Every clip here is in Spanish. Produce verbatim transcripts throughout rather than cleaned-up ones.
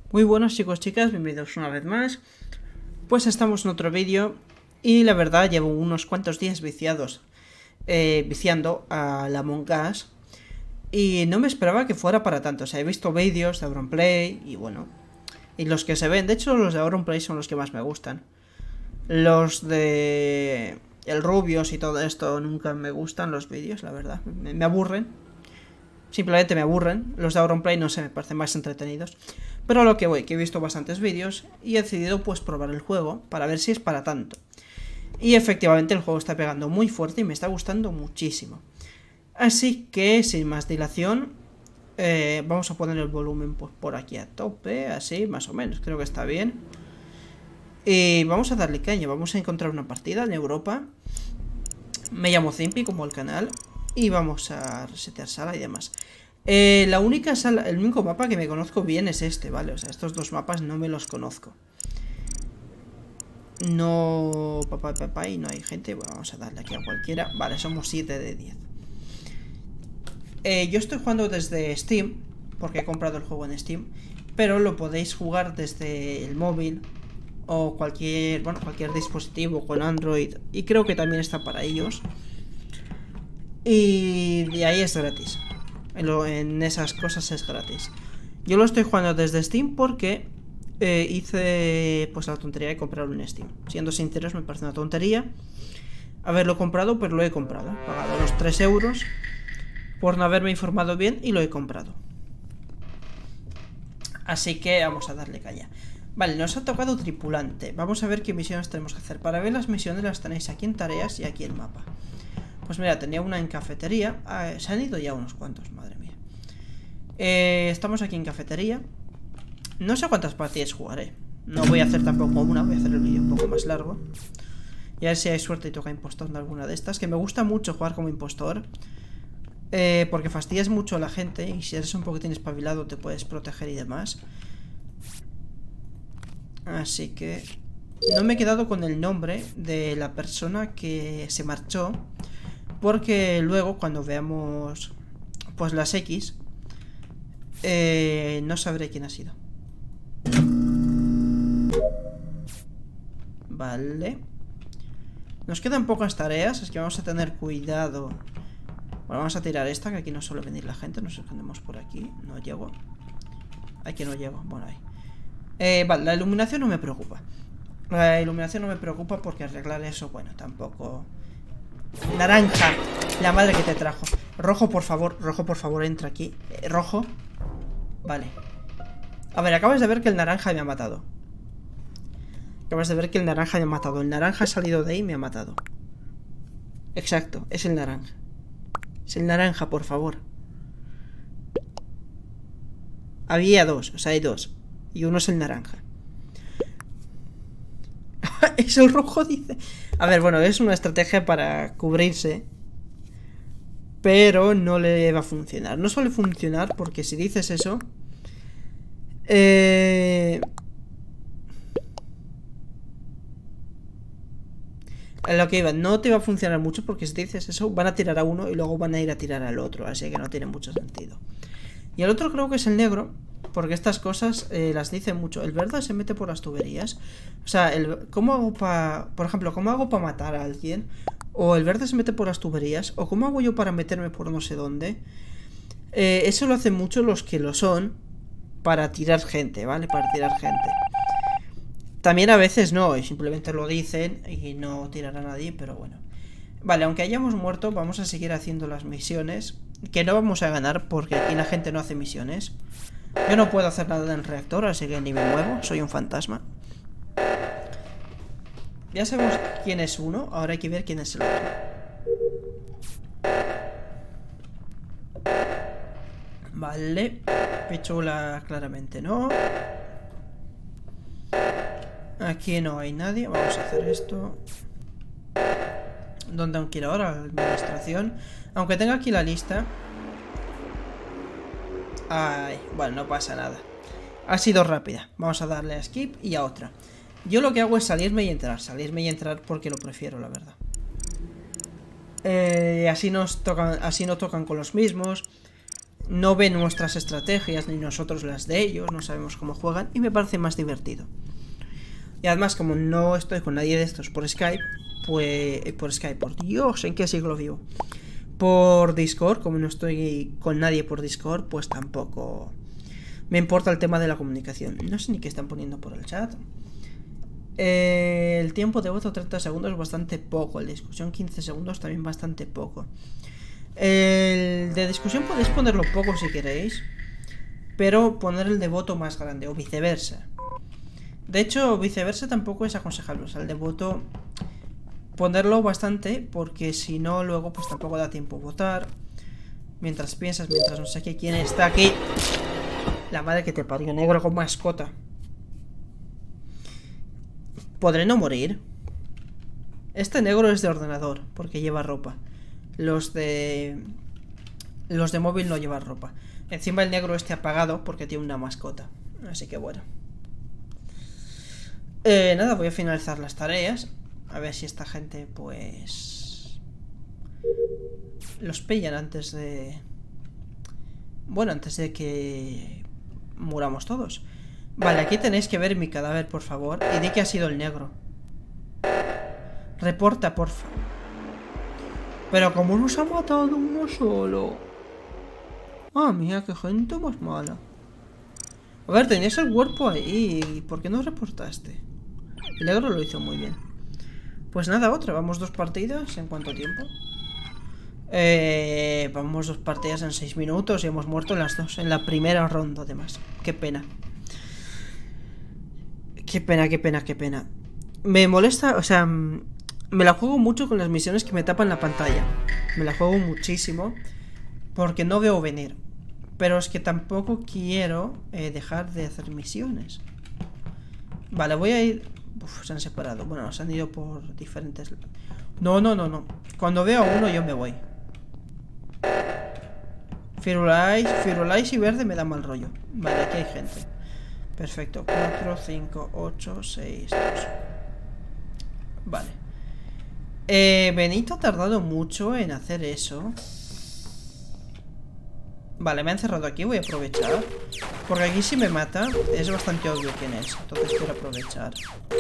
Muy buenos chicos, chicas, bienvenidos una vez más. Pues estamos en otro vídeo y la verdad llevo unos cuantos días viciados eh, viciando a la Among Us. Y no me esperaba que fuera para tanto. O sea, he visto vídeos de Auronplay y bueno, y los que se ven, de hecho los de Auronplay son los que más me gustan. Los de el Rubios y todo esto nunca me gustan los vídeos, la verdad, me, me aburren. Simplemente me aburren. Los de Auronplay no sé, me parecen más entretenidos. Pero a lo que voy, que he visto bastantes vídeos y he decidido pues probar el juego para ver si es para tanto. Y efectivamente el juego está pegando muy fuerte y me está gustando muchísimo. Así que sin más dilación, eh, vamos a poner el volumen pues, por aquí a tope, así más o menos, creo que está bien. Y vamos a darle caña, vamos a encontrar una partida en Europa. Me llamo Zimpi como el canal y vamos a resetear sala y demás. Eh, la única sala, el único mapa que me conozco bien es este, ¿vale? O sea, estos dos mapas no me los conozco. No, papá, papá, y no hay gente. Bueno, vamos a darle aquí a cualquiera. Vale, somos siete de diez. Eh, yo estoy jugando desde Steam, porque he comprado el juego en Steam. Pero lo podéis jugar desde el móvil o cualquier, bueno, cualquier dispositivo con Android. Y creo que también está para ellos. Y de ahí es gratis. En esas cosas es gratis. Yo lo estoy jugando desde Steam porque eh, hice pues la tontería de comprarlo en Steam. Siendo sinceros, me parece una tontería haberlo comprado, pero lo he comprado. He pagado los tres euros por no haberme informado bien y lo he comprado. Así que vamos a darle caña. Vale, nos ha tocado tripulante. Vamos a ver qué misiones tenemos que hacer. Para ver las misiones las tenéis aquí en tareas y aquí en mapa. Pues mira, tenía una en cafetería. Ah, se han ido ya unos cuantos, madre mía. Eh, estamos aquí en cafetería. No sé cuántas partidas jugaré. No voy a hacer tampoco una, voy a hacer el vídeo un poco más largo. Y a ver si hay suerte y toca impostor en alguna de estas. Que me gusta mucho jugar como impostor. Eh, porque fastidias mucho a la gente. Y si eres un poquitín espabilado te puedes proteger y demás. Así que... no me he quedado con el nombre de la persona que se marchó. Porque luego cuando veamos pues las X eh, no sabré quién ha sido. Vale. Nos quedan pocas tareas, es que vamos a tener cuidado. Bueno, vamos a tirar esta, que aquí no suele venir la gente. Nos escondemos por aquí, no llego. Aquí no llego, bueno ahí. eh, Vale, la iluminación no me preocupa. La iluminación no me preocupa porque arreglar eso, bueno, tampoco... Naranja, la madre que te trajo. Rojo, por favor, rojo, por favor, entra aquí. eh, Rojo. Vale. A ver, acabas de ver que el naranja me ha matado. Acabas de ver que el naranja me ha matado. El naranja ha salido de ahí y me ha matado. Exacto, es el naranja. Es el naranja, por favor. Había dos, o sea, hay dos. Y uno es el naranja. Es el rojo, dice. A ver, bueno, es una estrategia para cubrirse. Pero no le va a funcionar. No suele funcionar porque si dices eso... Eh... A lo que iba, no te va a funcionar mucho porque si dices eso van a tirar a uno y luego van a ir a tirar al otro. Así que no tiene mucho sentido. Y el otro creo que es el negro. Porque estas cosas eh, las dicen mucho. El verde se mete por las tuberías. O sea, el, ¿cómo hago para... Por ejemplo, ¿cómo hago para matar a alguien? O el verde se mete por las tuberías. O ¿cómo hago yo para meterme por no sé dónde? Eh, eso lo hacen mucho los que lo son. Para tirar gente, ¿vale? Para tirar gente. También a veces no. Y simplemente lo dicen y no tiran a nadie. Pero bueno. Vale, aunque hayamos muerto, vamos a seguir haciendo las misiones. Que no vamos a ganar porque aquí la gente no hace misiones. Yo no puedo hacer nada en el reactor, así que ni me muevo, soy un fantasma. Ya sabemos quién es uno, ahora hay que ver quién es el otro. Vale, pichula claramente no. Aquí no hay nadie, vamos a hacer esto. ¿Dónde aún quiero ahora? La administración. Aunque tenga aquí la lista... Ay, bueno, no pasa nada. Ha sido rápida. Vamos a darle a skip y a otra. Yo lo que hago es salirme y entrar. Salirme y entrar porque lo prefiero, la verdad. Eh, así nos tocan, así no tocan con los mismos. no ven nuestras estrategias ni nosotros las de ellos, no sabemos cómo juegan y me parece más divertido. Y además, como no estoy con nadie de estos por Skype, pues... Por Skype, por Dios, ¿en qué siglo vivo? Por Discord, como no estoy con nadie por Discord, pues tampoco me importa el tema de la comunicación. No sé ni qué están poniendo por el chat. Eh, el tiempo de voto treinta segundos es bastante poco. El de discusión quince segundos también bastante poco. El de discusión podéis ponerlo poco si queréis, pero poner el de voto más grande o viceversa. De hecho, viceversa tampoco es aconsejable. O sea, el de voto ponerlo bastante, porque si no, luego pues tampoco da tiempo a votar. Mientras piensas, mientras no sé qué, quién está aquí. La madre que te parió, negro con mascota. ¿Podré no morir? Este negro es de ordenador, porque lleva ropa. Los de... Los de móvil no llevan ropa. Encima el negro este apagado, porque tiene una mascota. Así que bueno. Eh, nada, voy a finalizar las tareas. A ver si esta gente, pues... los pillan antes de... Bueno, antes de que... muramos todos. Vale, aquí tenéis que ver mi cadáver, por favor. Y di que ha sido el negro. Reporta, porfa. Pero como nos ha matado uno solo. Ah, mira, qué gente más mala. A ver, tenías el cuerpo ahí. ¿Por qué no reportaste? El negro lo hizo muy bien. Pues nada, otra. Vamos dos partidas. ¿En cuánto tiempo? Eh, vamos dos partidas en seis minutos. Y hemos muerto en las dos. En la primera ronda, además. Qué pena. Qué pena, qué pena, qué pena. Me molesta, o sea... me la juego mucho con las misiones que me tapan la pantalla. Me la juego muchísimo. Porque no veo venir. Pero es que tampoco quiero eh, dejar de hacer misiones. Vale, voy a ir... Uf, se han separado. Bueno, se han ido por diferentes... No, no, no, no. Cuando veo a uno yo me voy. Firulais, Firulais y verde me da mal rollo. Vale, aquí hay gente. Perfecto. cuatro, cinco, ocho, seis, dos. Vale. Eh, Benito ha tardado mucho en hacer eso. Vale, me ha encerrado aquí, voy a aprovechar. Porque aquí si me mata es bastante obvio quién es. Entonces quiero aprovechar.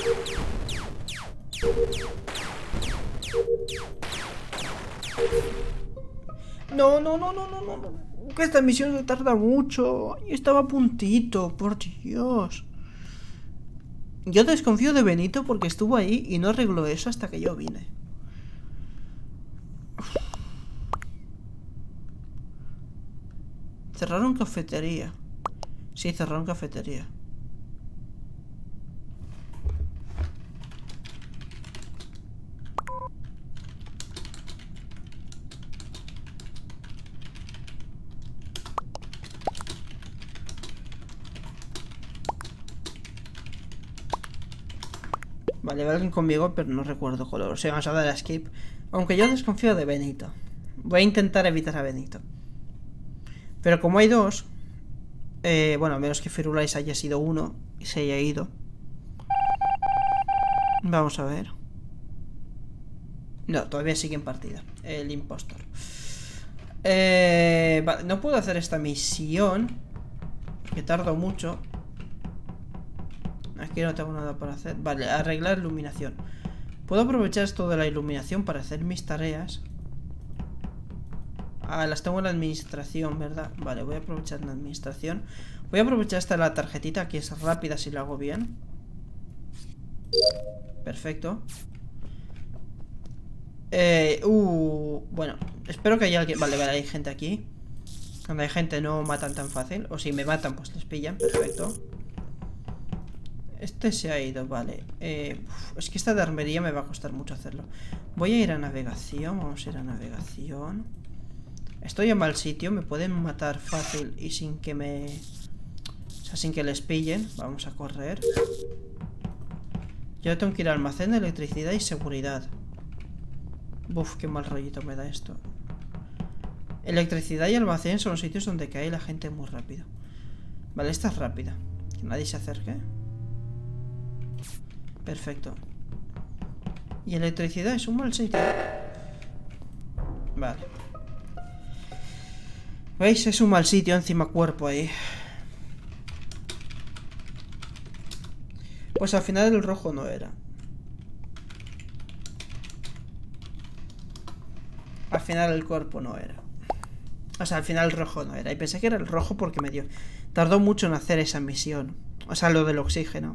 No, no, no, no, no, no, no. Que esta misión se tarda mucho. Y estaba a puntito, por Dios. Yo desconfío de Benito porque estuvo ahí y no arregló eso hasta que yo vine. Cerraron cafetería. Sí, cerraron cafetería. Vale, va alguien conmigo, pero no recuerdo color. O sea, vamos a dar a skip. Aunque yo desconfío de Benito. Voy a intentar evitar a Benito. Pero como hay dos... Eh, bueno, a menos que Firulais haya sido uno y se haya ido. Vamos a ver. No, todavía sigue en partida el impostor. Eh, vale, no puedo hacer esta misión porque tardo mucho. Aquí no tengo nada para hacer. Vale, arreglar iluminación. Puedo aprovechar esto de la iluminación para hacer mis tareas. Ah, las tengo en la administración, ¿verdad? Vale, voy a aprovechar la administración. Voy a aprovechar esta la tarjetita, que es rápida si lo hago bien. Perfecto. Eh, uh, bueno, espero que haya alguien... Vale, vale, hay gente aquí. Cuando hay gente no matan tan fácil. O si me matan, pues les pillan, perfecto. Este se ha ido, vale. eh, uf, Es que esta de armería me va a costar mucho hacerlo. Voy a ir a navegación. Vamos a ir a navegación. Estoy en mal sitio, me pueden matar fácil y sin que me... O sea, sin que les pillen. Vamos a correr. Yo tengo que ir al almacén de electricidad y seguridad. Uf, qué mal rollito me da esto. Electricidad y almacén son los sitios donde cae la gente muy rápido. Vale, esta es rápida. Que nadie se acerque. Perfecto. Y electricidad es un mal sitio. Vale. ¿Veis? Es un mal sitio encima cuerpo ahí. Pues al final el rojo no era. Al final el cuerpo no era. O sea, al final el rojo no era. Y pensé que era el rojo porque me dio... Tardó mucho en hacer esa misión. O sea, lo del oxígeno.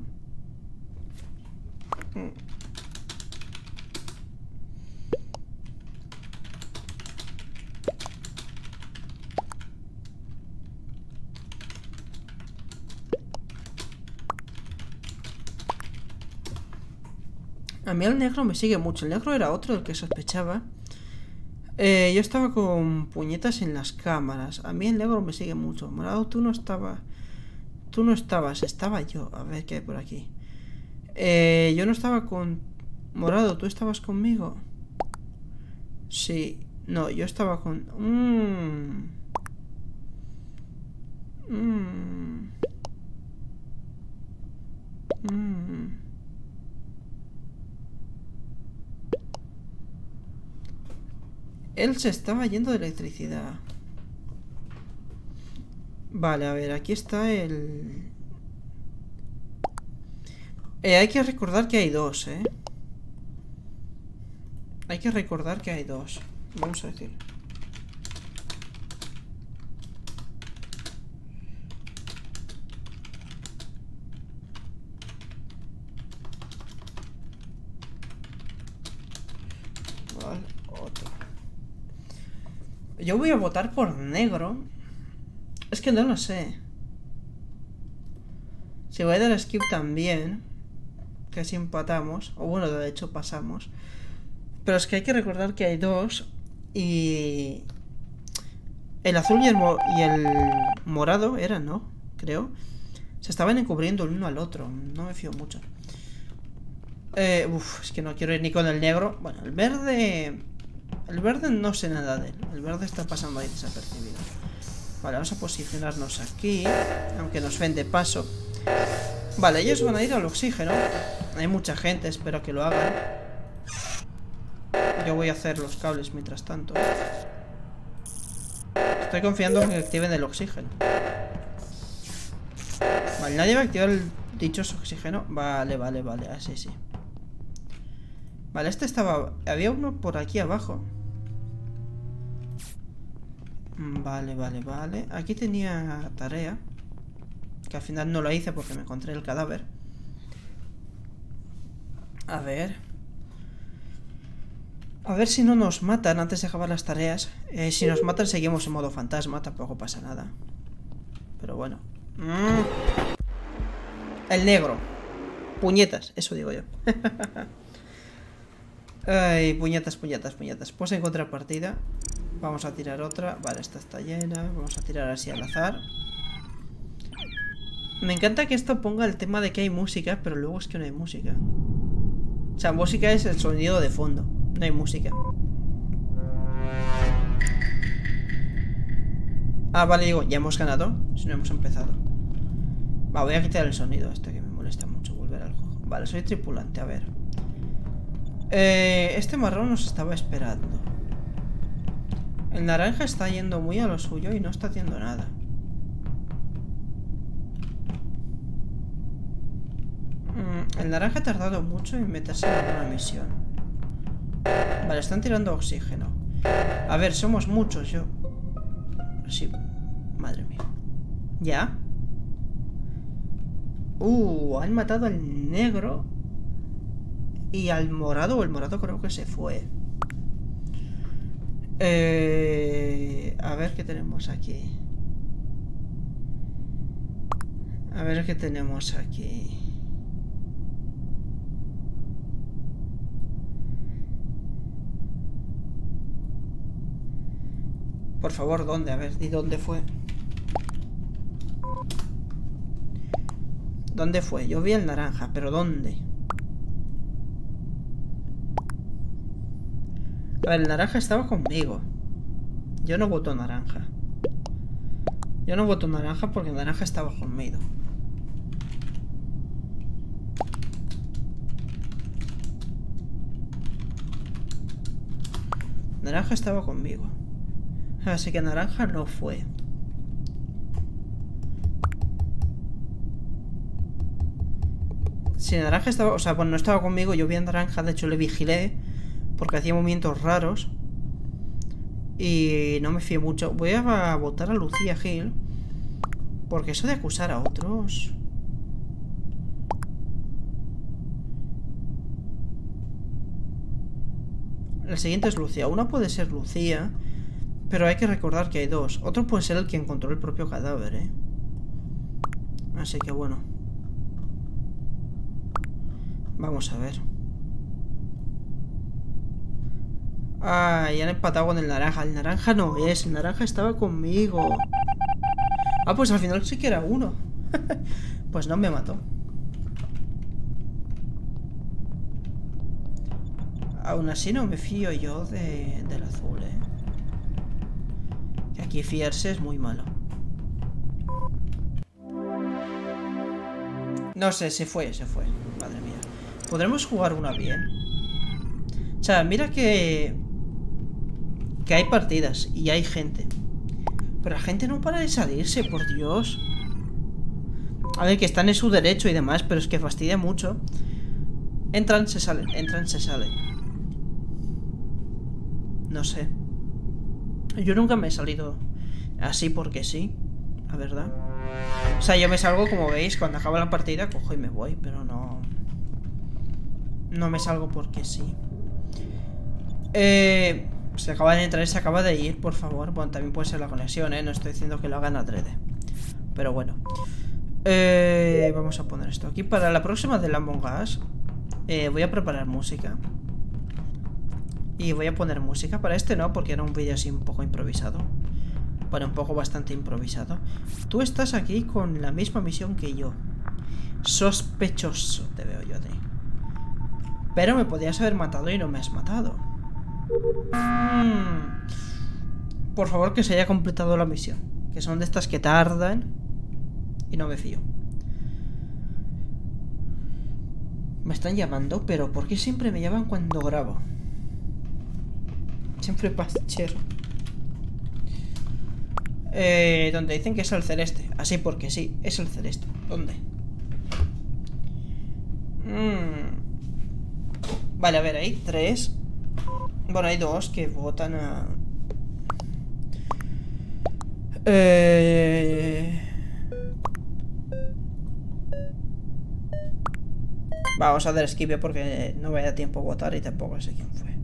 A mí el negro me sigue mucho. El negro era otro del que sospechaba. Eh, yo estaba con puñetas en las cámaras. A mí el negro me sigue mucho. Morado, tú no estabas. Tú no estabas, estaba yo. A ver qué hay por aquí. Eh, yo no estaba con... Morado, ¿tú estabas conmigo? Sí. No, yo estaba con... Mmm. Mmm. Mmm. Él se estaba yendo de electricidad. Vale, a ver, aquí está el... Eh, hay que recordar que hay dos, ¿eh? Hay que recordar que hay dos. Vamos a decir. Vale, otro. Yo voy a votar por negro. Es que no lo sé. Si voy a dar skip también, que si empatamos, o bueno, de hecho pasamos. Pero es que hay que recordar que hay dos. Y... El azul y el, mo y el morado eran, ¿no? Creo. Se estaban encubriendo el uno al otro. No me fío mucho. Eh, uf, es que no quiero ir ni con el negro. Bueno, el verde... El verde no sé nada de él. El verde está pasando ahí desapercibido. Vale, vamos a posicionarnos aquí. Aunque nos ven de paso. Vale, ellos van a ir al oxígeno. Hay mucha gente, espero que lo hagan. Yo voy a hacer los cables mientras tanto. Estoy confiando en que activen el oxígeno. Vale, nadie va a activar el dichoso oxígeno. Vale, vale, vale, así sí. Vale, este estaba... Había uno por aquí abajo. Vale, vale, vale. Aquí tenía tarea. Que al final no la hice porque me encontré el cadáver. A ver. A ver si no nos matan antes de acabar las tareas. Eh, si nos matan seguimos en modo fantasma. Tampoco pasa nada. Pero bueno. Mm. El negro. Puñetas, eso digo yo. Ay, puñetas, puñetas, puñetas. Pues en contrapartida vamos a tirar otra. Vale, esta está llena. Vamos a tirar así al azar. Me encanta que esto ponga el tema de que hay música, pero luego es que no hay música. O sea, música es el sonido de fondo. No hay música. Ah, vale, digo, ya hemos ganado. Si no hemos empezado. Va, voy a quitar el sonido este que me molesta mucho. Volver al juego. Vale, soy tripulante, a ver. Eh, este marrón nos estaba esperando. El naranja está yendo muy a lo suyo y no está haciendo nada. Mm, el naranja ha tardado mucho en meterse en alguna misión. Vale, están tirando oxígeno. A ver, somos muchos, yo... Sí, madre mía. ¿Ya? Uh, han matado al negro y al morado. O el morado creo que se fue. Eh, a ver qué tenemos aquí. A ver qué tenemos aquí. Por favor, ¿dónde? A ver, ¿y dónde fue? ¿Dónde fue? Yo vi el naranja, pero ¿dónde? A ver, el naranja estaba conmigo. Yo no voto naranja. Yo no voto naranja porque el naranja estaba conmigo. Naranja estaba conmigo. Así que naranja no fue. Si naranja estaba... O sea, bueno, no estaba conmigo. Yo vi a naranja. De hecho, le vigilé. Porque hacía movimientos raros. Y no me fié mucho. Voy a votar a Lucía Gil. Porque eso de acusar a otros... La siguiente es Lucía. Una puede ser Lucía, pero hay que recordar que hay dos. Otro puede ser el que encontró el propio cadáver, ¿eh? Así que bueno. Vamos a ver. Ah, ya han empatado con el naranja. El naranja no es. El naranja estaba conmigo. Ah, pues al final sí que era uno. Pues no me mató. Aún así no me fío yo de, del azul, ¿eh? Que aquí fiarse es muy malo. No sé, se fue, se fue. Madre mía. ¿Podremos jugar una bien? O sea, mira que... Que hay partidas y hay gente. Pero la gente no para de salirse, por Dios. A ver, que están en su derecho y demás, pero es que fastidia mucho. Entran, se salen, entran, se salen. No sé. Yo nunca me he salido así porque sí, la verdad. O sea, yo me salgo, como veis, cuando acaba la partida, cojo y me voy, pero no... No me salgo porque sí. Eh... Se acaba de entrar y se acaba de ir, por favor. Bueno, también puede ser la conexión, ¿eh? No estoy diciendo que lo hagan adrede. Pero bueno. Eh... Vamos a poner esto aquí. Para la próxima de Among Us, eh, voy a preparar música. Y voy a poner música. Para este no, porque era un vídeo así un poco improvisado. Bueno, un poco bastante improvisado. Tú estás aquí con la misma misión que yo. Sospechoso te veo yo a ti. Pero me podías haber matado y no me has matado. Hmm. Por favor, que se haya completado la misión. Que son de estas que tardan. Y no me fío. Me están llamando, pero ¿por qué siempre me llaman cuando grabo? Siempre pachero. Eh, donde dicen que es el celeste. Así porque sí, es el celeste. ¿Dónde? Mm. Vale, a ver, hay tres. Bueno, hay dos que votan a... Eh... Vamos a dar skip porque no me da tiempo a votar y tampoco sé quién fue.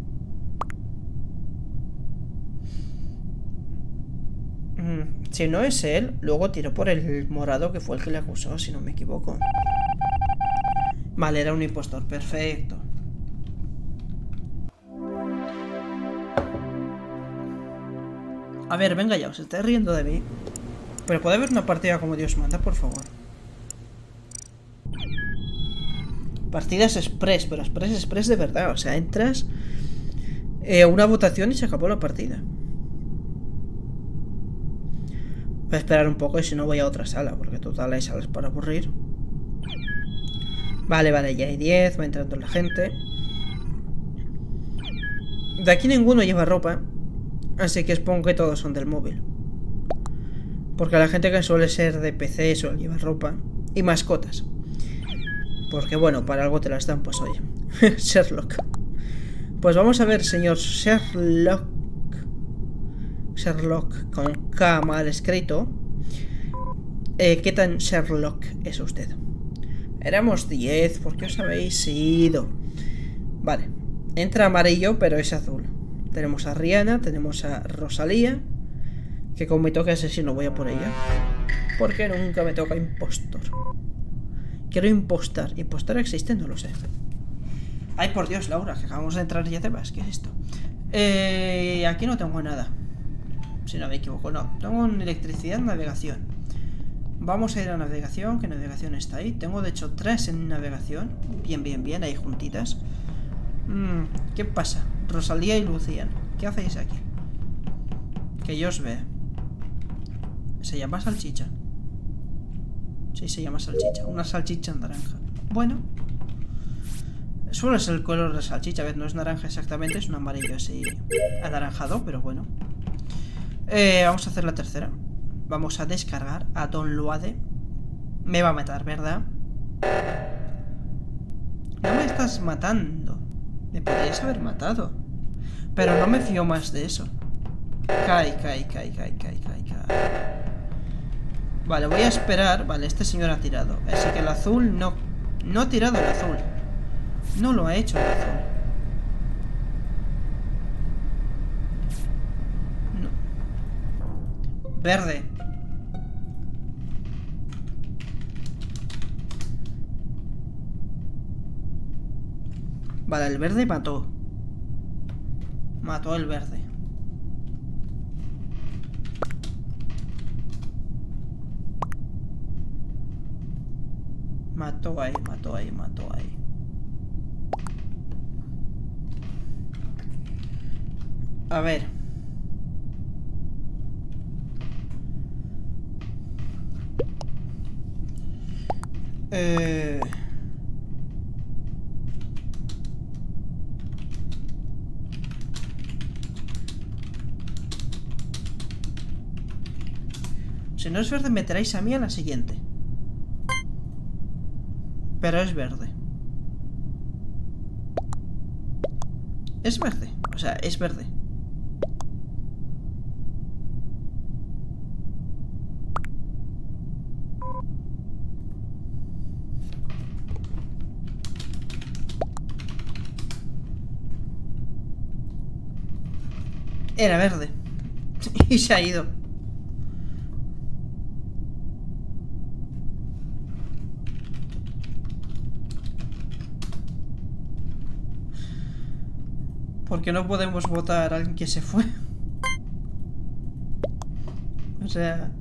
Si no es él, luego tiro por el morado que fue el que le acusó, si no me equivoco. Vale, era un impostor, perfecto. A ver, venga ya, os estáis riendo de mí. Pero puede haber una partida como Dios manda, por favor. Partidas express, pero express, express de verdad. O sea, entras eh, una votación y se acabó la partida. Voy a esperar un poco y si no voy a otra sala, porque total hay salas para aburrir. Vale, vale, ya hay diez, va entrando la gente. De aquí ninguno lleva ropa, así que supongo que todos son del móvil. Porque la gente que suele ser de P C suele llevar ropa y mascotas. Porque bueno, para algo te las dan, pues oye. Sherlock. Pues vamos a ver, señor Sherlock. Sherlock con K mal escrito. Eh, ¿Qué tan Sherlock es usted? Éramos diez, ¿por qué os habéis ido? Vale, entra amarillo, pero es azul. Tenemos a Rihanna, tenemos a Rosalía. Que con mi toque asesino voy a por ella. Porque nunca me toca impostor. Quiero impostar. ¿Impostar existe? No lo sé. Ay, por Dios, Laura, que acabamos de entrar y ya te vas. ¿Qué es esto? Eh, aquí no tengo nada. Si no me equivoco, no. Tengo electricidad, navegación. Vamos a ir a navegación, que navegación está ahí. Tengo de hecho tres en navegación. Bien, bien, bien, ahí juntitas. Mm, ¿qué pasa? Rosalía y Lucía. ¿Qué hacéis aquí? Que yo os vea. ¿Se llama salchicha? Sí, se llama salchicha. Una salchicha en naranja. Bueno. Suele ser el color de salchicha. A ver, no es naranja exactamente, es un amarillo así anaranjado, pero bueno. Eh, vamos a hacer la tercera. Vamos a descargar a Don Luade. Me va a matar, ¿verdad? No me estás matando. Me podrías haber matado. Pero no me fío más de eso. Cae, cae, cae, cae, cae, cae, cae. Vale, voy a esperar. Vale, este señor ha tirado. Así que el azul no... No ha tirado el azul. No lo ha hecho el azul. No. Verde. Vale, el verde mató. Mató el verde. Mató ahí, mató ahí, mató ahí. A ver. Eh... Si no es verde, me traéis a mí a la siguiente. Pero es verde. Es verde. O sea, es verde. Era verde. Y se ha ido. Porque no podemos votar a alguien que se fue. O sea...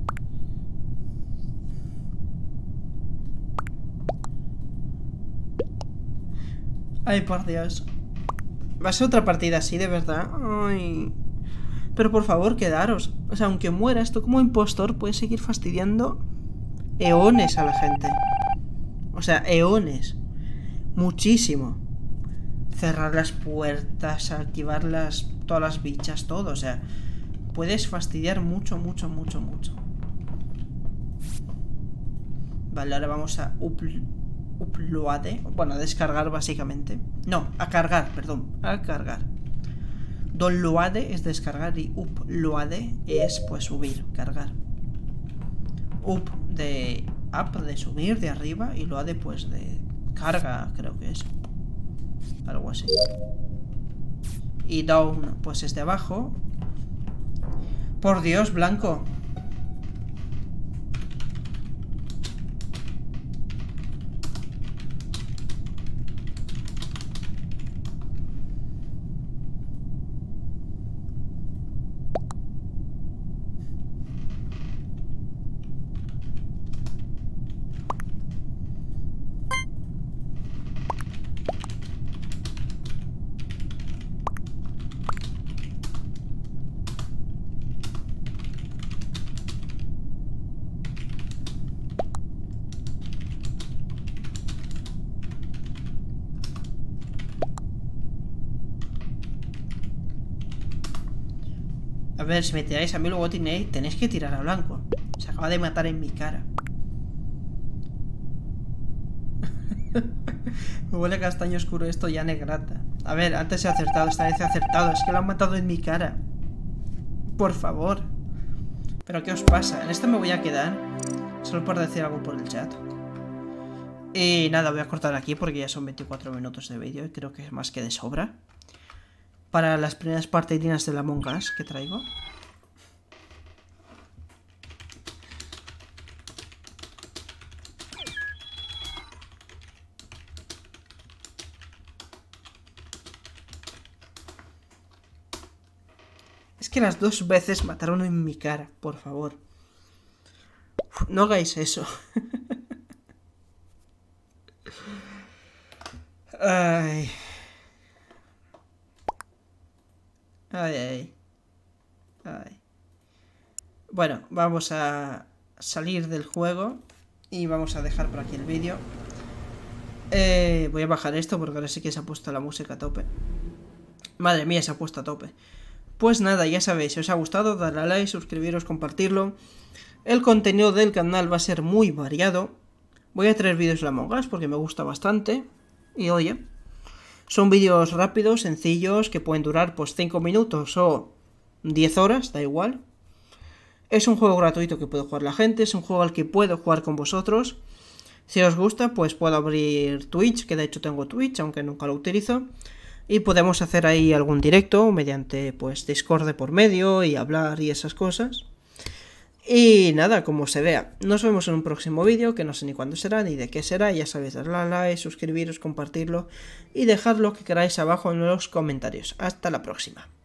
Ay, por Dios. Va a ser otra partida así, de verdad. Ay... Pero por favor, quedaros. O sea, aunque mueras, tú como impostor puedes seguir fastidiando eones a la gente. O sea, eones. Muchísimo. Cerrar las puertas, activar las, todas las bichas, todo. O sea, puedes fastidiar mucho, mucho, mucho, mucho. Vale, ahora vamos a upl uploade. Bueno, a descargar básicamente. No, a cargar, perdón. A cargar. Downloade es descargar y uploade es pues subir, cargar. Up de up de subir, de arriba, y loade pues de carga, creo que es. Algo así. Y down pues es de abajo. Por Dios, blanco. A ver, si me tiráis a mí, luego tenéis, tenéis que tirar a blanco. Se acaba de matar en mi cara. Me huele a castaño oscuro esto, ya negrata. A ver, antes he acertado, esta vez he acertado. Es que lo han matado en mi cara. Por favor. ¿Pero qué os pasa? En esto me voy a quedar. Solo por decir algo por el chat. Y nada, voy a cortar aquí porque ya son veinticuatro minutos de vídeo y creo que es más que de sobra. Para las primeras partidinas de la Among Us que traigo. Es que las dos veces mataron en mi cara, por favor. Uf, no hagáis eso. Ay... Ay, ay, ay. Bueno, vamos a salir del juego y vamos a dejar por aquí el vídeo. Eh, voy a bajar esto porque ahora sí que se ha puesto la música a tope. Madre mía, se ha puesto a tope. Pues nada, ya sabéis, si os ha gustado, darle a like, suscribiros, compartirlo. El contenido del canal va a ser muy variado. Voy a traer vídeos de Among Us porque me gusta bastante. Y oye, son vídeos rápidos, sencillos, que pueden durar pues cinco minutos o diez horas, da igual. Es un juego gratuito que puede jugar la gente, es un juego al que puedo jugar con vosotros. Si os gusta, pues puedo abrir Twitch, que de hecho tengo Twitch, aunque nunca lo utilizo. Y podemos hacer ahí algún directo mediante pues Discord de por medio y hablar y esas cosas. Y nada, como se vea, nos vemos en un próximo vídeo, que no sé ni cuándo será, ni de qué será. Ya sabéis, darle a like, suscribiros, compartirlo y dejad lo que queráis abajo en los comentarios. Hasta la próxima.